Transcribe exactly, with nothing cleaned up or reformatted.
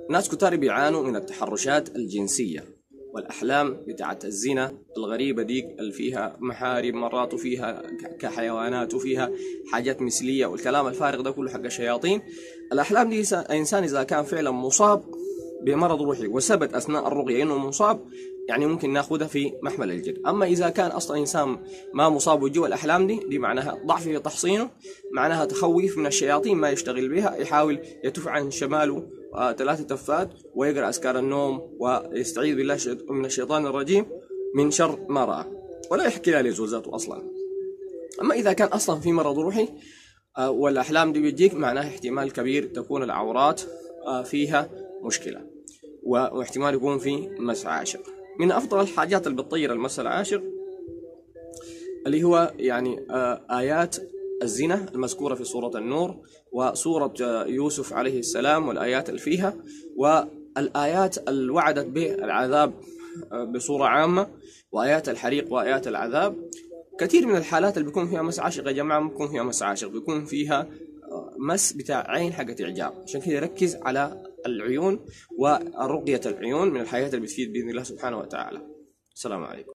ناس كتار بيعانوا من التحرشات الجنسية والأحلام بتاعت الزنا الغريبة ديك اللي فيها محارم مرات وفيها كحيوانات وفيها حاجات مثلية والكلام الفارغ ده كله حق الشياطين. الأحلام دي إنسان إذا كان فعلا مصاب بمرض روحي وثبت أثناء الرقية إنه مصاب، يعني ممكن ناخذها في محمل الجد. أما إذا كان أصلا إنسان ما مصاب وجوا الأحلام دي دي معناها ضعف في تحصينه، معناها تخويف من الشياطين ما يشتغل بها، يحاول يتف عن شماله ثلاث تفات ويقرأ أذكار النوم ويستعيذ بالله من الشيطان الرجيم من شر ما رأى ولا يحكي لها لزوجاته أصلا. أما إذا كان أصلا في مرض روحي والأحلام دي بيجيك، معناها احتمال كبير تكون العورات فيها مشكلة، واحتمال يكون في مس عاشق. من أفضل الحاجات اللي بتطير المس العاشق اللي هو يعني آيات الزنا المذكورة في سورة النور وسورة يوسف عليه السلام والآيات اللي فيها، والآيات اللي وعدت بالعذاب بصورة عامة، وآيات الحريق وآيات العذاب. كثير من الحالات اللي بيكون فيها مس عاشق يا جماعة بيكون فيها مس عاشق، بيكون فيها مس بتاع عين حقت إعجاب. عشان كده ركز على العيون ورقية العيون من الحاجات اللي بتفيد بإذن الله سبحانه وتعالى. السلام عليكم.